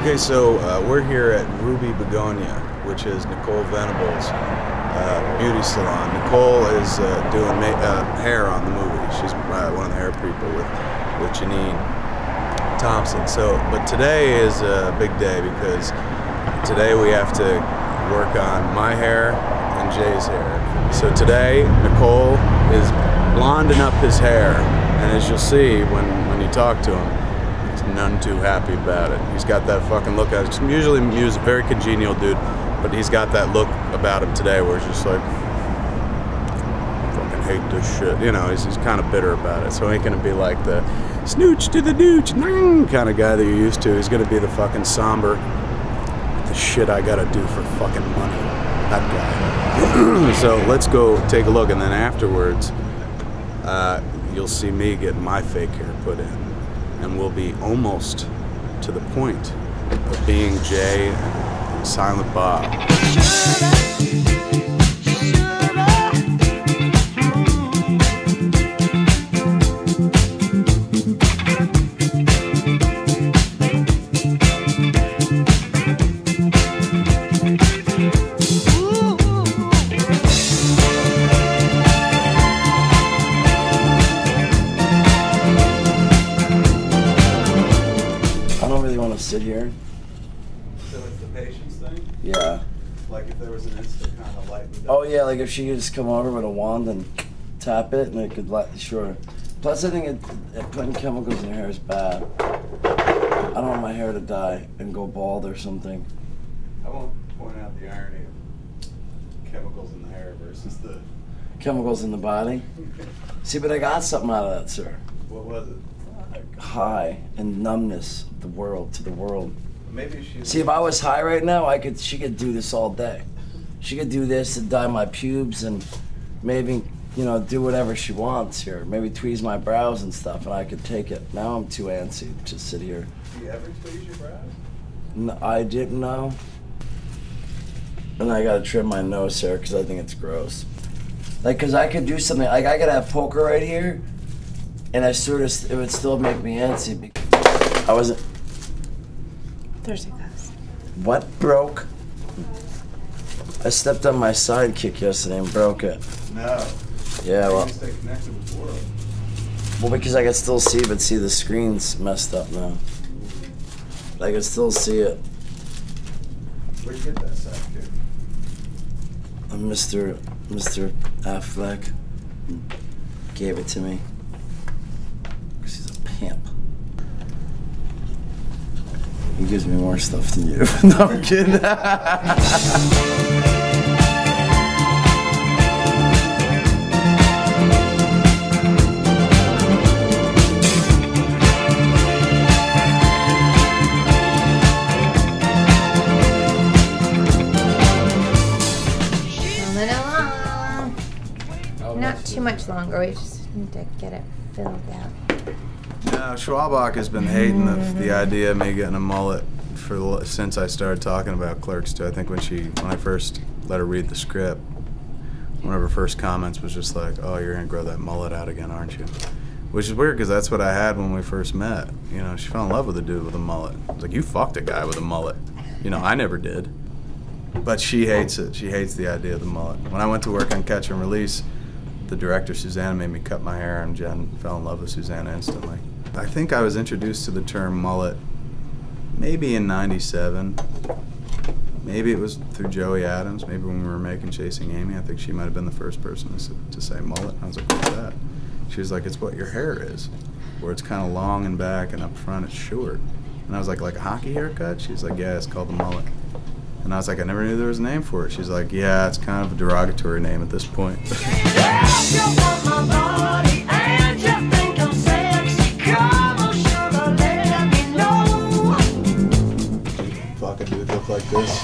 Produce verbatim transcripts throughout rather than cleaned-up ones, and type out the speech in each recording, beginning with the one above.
Okay, so uh, we're here at Ruby Begonia, which is Nicole Venable's uh, beauty salon. Nicole is uh, doing ma uh, hair on the movie. She's uh, one of the hair people with, with Janine Thompson. So, but today is a big day because today we have to work on my hair and Jay's hair. So today, Nicole is blonding up his hair, and as you'll see when, when you talk to him, none too happy about it. He's got that fucking look at it. Usually he's a very congenial dude, but he's got that look about him today where he's just like, fucking hate this shit. You know, he's, he's kind of bitter about it. So he ain't gonna be like the snooch to the nooch kind of guy that you're used to. He's gonna be the fucking somber, the shit I gotta do for fucking money. That guy. So let's go take a look, and then afterwards, uh, you'll see me getting my fake hair put in. And we'll be almost to the point of being Jay and Silent Bob. Sit here. So it's the patience thing? Yeah. Like if there was an instant kind of light. Oh yeah, like if she could just come over with a wand and tap it and it could light, sure. Plus I think it, it putting chemicals in your hair is bad. I don't want my hair to die and go bald or something. I won't point out the irony of chemicals in the hair versus the... Chemicals in the body? See, but I got something out of that, sir. What was it? High and numbness of the world to the world. Maybe she. See, if I was high right now, I could. She could do this all day. She could do this and dye my pubes and maybe, you know, do whatever she wants here. Maybe tweeze my brows and stuff, and I could take it. Now I'm too antsy to sit here. Do you ever tweeze your brows? No, I didn't know. And I gotta trim my nose hair because I think it's gross. Like, cause I could do something. Like I could have poker right here. And I sort of, it would still make me antsy because I wasn't. Thursday class. What broke? I stepped on my sidekick yesterday and broke it. No. Yeah, well. You stay connected with the world. Well, because I could still see, but see the screen's messed up now. I could still see it. Where'd you get that sidekick? And Mister Mister Affleck gave it to me. Pimp. He gives me more stuff than you. No, I'm kidding. Not too much longer. We just need to get it filled out. No, Schwabach has been hating the, the idea of me getting a mullet for since I started talking about Clerks two. I think when she, when I first let her read the script, one of her first comments was just like, "Oh, you're gonna grow that mullet out again, aren't you?" Which is weird because that's what I had when we first met. You know, she fell in love with a dude with a mullet. I was like, "You fucked a guy with a mullet." You know, I never did. But she hates it. She hates the idea of the mullet. When I went to work on Catch and Release, the director, Susanna, made me cut my hair, and Jen fell in love with Susanna instantly. I think I was introduced to the term mullet maybe in ninety-seven. Maybe it was through Joey Adams. Maybe when we were making Chasing Amy, I think she might have been the first person to, to say mullet. I was like, what's that? She was like, it's what your hair is, where it's kind of long and back, and up front it's short. And I was like, like a hockey haircut? She's like, yeah, it's called the mullet. And I was like, I never knew there was a name for it. She's like, yeah, it's kind of a derogatory name at this point. Fucking dude look like this.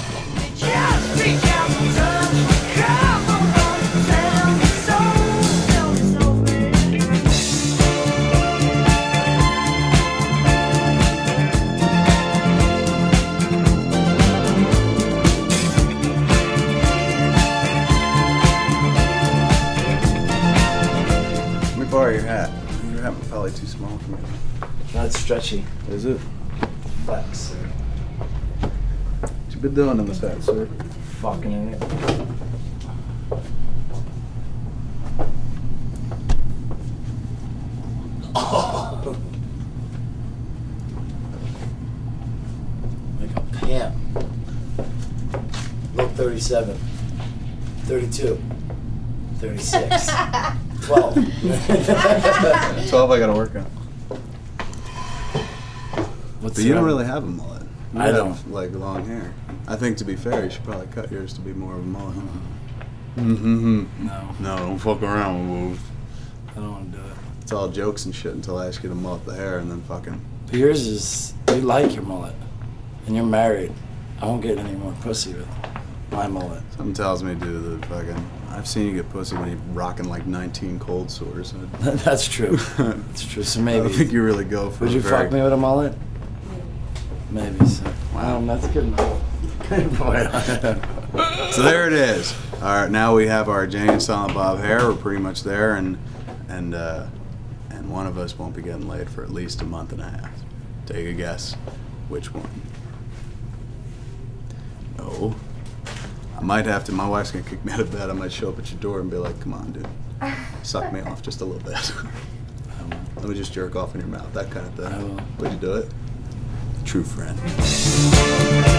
Borrow your hat. Your hat probably too small for me. Not stretchy. Is it? Flex. you been doing in this hat, sir? Fucking in it. Oh. Like a pimp. Look, thirty-seven. thirty-two. thirty-six. twelve. twelve I gotta work on. What's But you don't wrong? really have a mullet. You I have, don't. like, long hair. I think, to be fair, you should probably cut yours to be more of a mullet. Mm-hmm. No, No, don't fuck around with I don't want to do it. It's all jokes and shit until I ask you to mullet the hair and then fucking... But yours is, you like your mullet. And you're married. I won't get any more pussy with my mullet. Something tells me, dude, that fucking... I've seen you get pussy when you're rocking like nineteen cold sores. That's true. That's true. So I maybe. don't think you really go for Would you a very... fuck me with a mullet? Maybe so. Wow. Um, that's good enough. Good point. So there it is. All right, now we have our Jay and Silent Bob hair. We're pretty much there, and and uh, and one of us won't be getting laid for at least a month and a half. Take a guess, which one? No. I might have to. My wife's gonna kick me out of bed. I might show up at your door and be like, "Come on, dude, suck me off just a little bit. Let me just jerk off in your mouth, that kind of thing." I will. Would you do it? True friend.